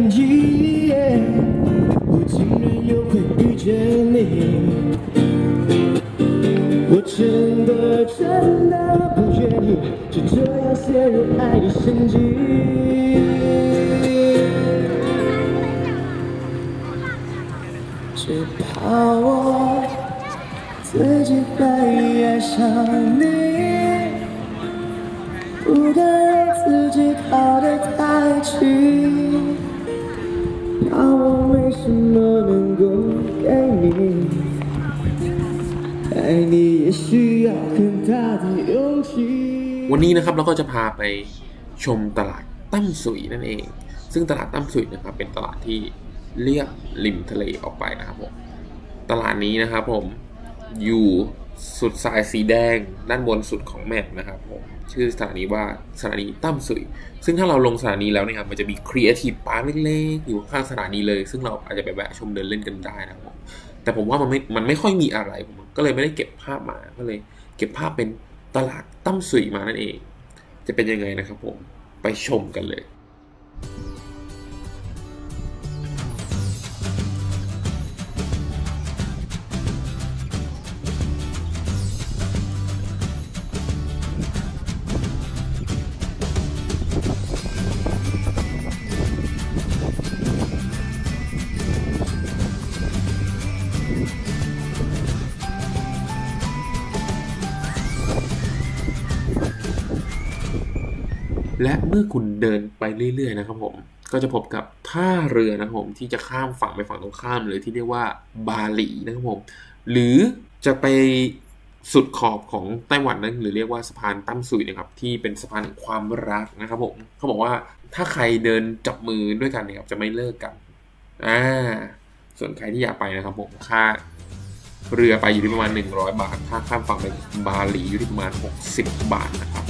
一夜，我竟然又会遇见你。我真的不愿意就这样陷入爱的陷阱，只怕我自己会爱上你，不敢让自己靠得太近，怕我没什么能够给你，爱你也需要很大的勇气。 วันนี้นะครับเราก็จะพาไปชมตลาดตั้มสุยนั่นเองซึ่งตลาดตั้มสุยนะครับเป็นตลาดที่เลียบริมทะเลออกไปนะครับผมตลาดนี้นะครับผมอยู่สุดสายสีแดงด้านบนสุดของแมปนะครับผมชื่อสถานีว่าสถานีตั้มสุยซึ่งถ้าเราลงสถานีแล้วเนี่ยครับมันจะมีครีเอทีฟพาร์คเล็กๆอยู่ข้างสถานีเลยซึ่งเราอาจจะไปแวะชมเดินเล่นกันได้นะครับผมแต่ผมว่ามันไม่ค่อยมีอะไรผมก็เลยไม่ได้เก็บภาพมาก็เลยเก็บภาพเป็นตลาดตั้มสุยมานั่นเองจะเป็นยังไงนะครับผมไปชมกันเลยและเมื่อคุณเดินไปเรื่อยๆนะครับผมก็จะพบกับท่าเรือนะครับผมที่จะข้ามฝั่งไปฝั่งตรงข้ามหรือที่เรียกว่าบาหลีนะครับผมหรือจะไปสุดขอบของไต้หวันนั้นหรือเรียกว่าสะพานตั้มสุยนะครับที่เป็นสะพานแห่งความรักนะครับผมเขาบอกว่าถ้าใครเดินจับมือด้วยกันเนี่ยครับจะไม่เลิกกันส่วนใครที่อยากไปนะครับผมค่าเรือไปอยู่ที่ประมาณ100 บาทค่าข้ามฝั่งไปบาหลีอยู่ที่ประมาณ60 บาทนะครับ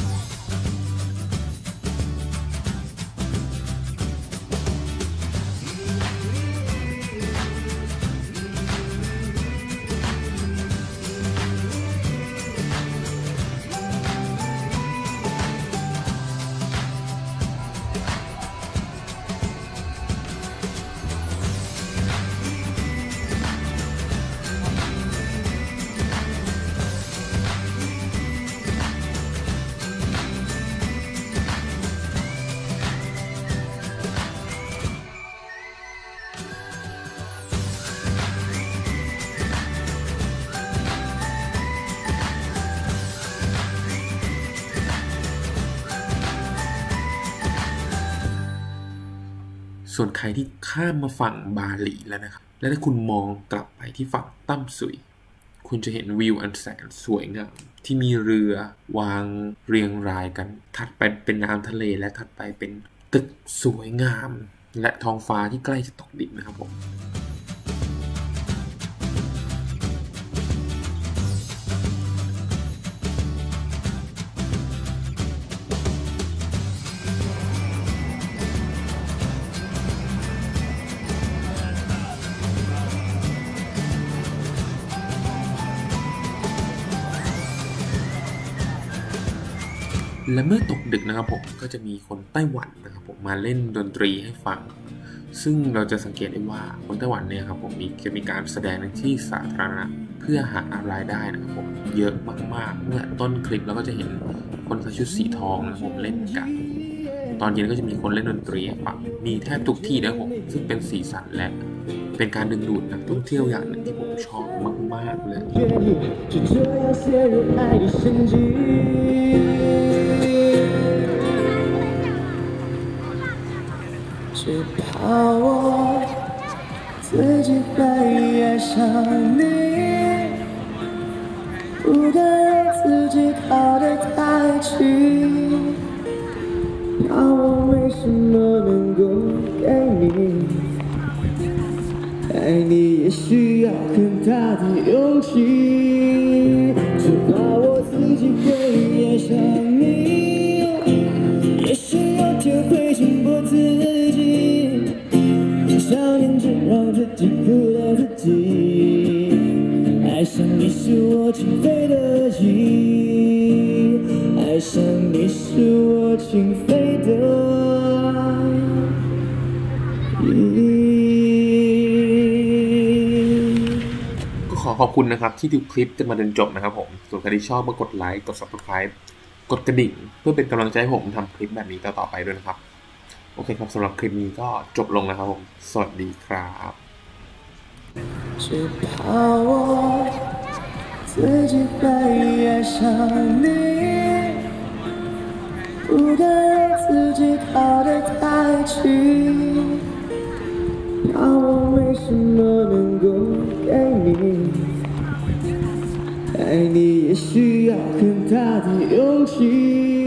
ส่วนใครที่ข้ามมาฝั่งบาหลีแล้วนะครับและถ้าคุณมองกลับไปที่ฝั่งตั้มสุยคุณจะเห็นวิวอันแสนสวยงามที่มีเรือวางเรียงรายกันถัดไปเป็นน้ำทะเลและถัดไปเป็นตึกสวยงามและท้องฟ้าที่ใกล้จะตกดินนะครับผมและเมื่อตกดึกนะครับผมก็จะมีคนไต้หวันนะครับผมมาเล่นดนตรีให้ฟังซึ่งเราจะสังเกตได้ว่าคนไต้หวันเนี่ยครับผมจะมีการแสดงในที่สาธารณะเพื่อหารายได้นะครับผมเยอะมากๆเมื่อต้นคลิปเราก็จะเห็นคนใส่ชุดสีทองนะครับผมเล่นกันตอนเย็นก็จะมีคนเล่นดนตรีให้ฟังมีแทบทุกที่นะครับผมซึ่งเป็นสีสันและเป็นการดึงดูดนักท่องเที่ยวอย่างหนึ่งที่ผมชอบมากๆเลย只怕我自己会爱上你，不敢让自己靠得太近，怕我没什么能够给你，爱你也需要很大的勇气，只怕我自己会爱上你，也需要天会强迫自己。想念着让自己哭到自己，爱上你是我情非得已，爱上你是我情非得已。 ก็ขอบคุณนะครับที่ดูคลิปจนมาจนจบนะครับผมส่วนใครที่ชอบก็กดไลค์กด Subscribe กดกระดิ่งเพื่อเป็นกำลังใจให้ผมทำคลิปแบบนี้ต่อไปด้วยนะครับโอเคครับสำหรับคลิปนี้ก็จบลงนะครับผมสวัสดีครับ只怕我自己会爱上你，不敢让自己靠得太近，那我没什么能够给你，爱你也需要很大的勇气。